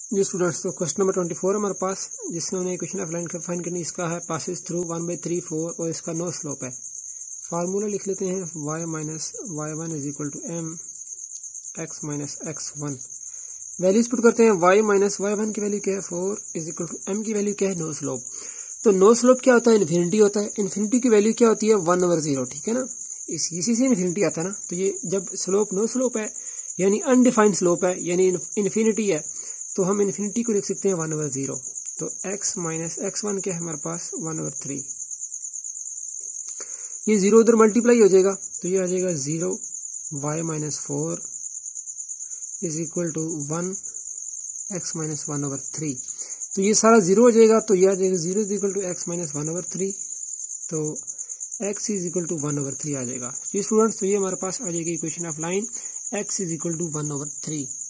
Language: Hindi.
जी स्टूडेंट्स, तो क्वेश्चन नंबर 24 हमारे पास, जिसमें हमने इक्वेशन ऑफ लाइन फाइंड करनी। इसका है पासिस थ्रू 1/3 4 और इसका नो स्लोप है। फार्मूला लिख लेते हैं y minus y1 is equal to m x minus x1। Values put करते हैं। y माइनस y1 की वैल्यू क्या है 4 इज इक्वल टू m की वैल्यू क्या है नो स्लोप। तो नो स्लोप क्या होता है? इन्फिनिटी होता है। इन्फिनिटी की वैल्यू क्या होती है 1/0, ठीक है ना। इसी से इन्फिनिटी आता है ना। तो ये जब स्लोप नो स्लोप है यानी अनडिफाइंड स्लोप है यानी इन्फिनिटी है, तो हम इन्फिनिटी को लिख सकते हैं 1/0। तो x माइनस x1 क्या है हमारे पास 1/3। ये 0 उधर मल्टीप्लाई हो जाएगा तो ये आ जाएगा 0 y minus 4 is equal to 1 x minus 1/3। तो ये सारा 0 हो जाएगा तो ये आ जाएगा 0 is equal to x minus 1/3। तो x इज इक्वल टू 1/3 आ जाएगा। ये स्टूडेंट्स, तो ये हमारे पास आ जाएगी equation of line x is equal to 1/3।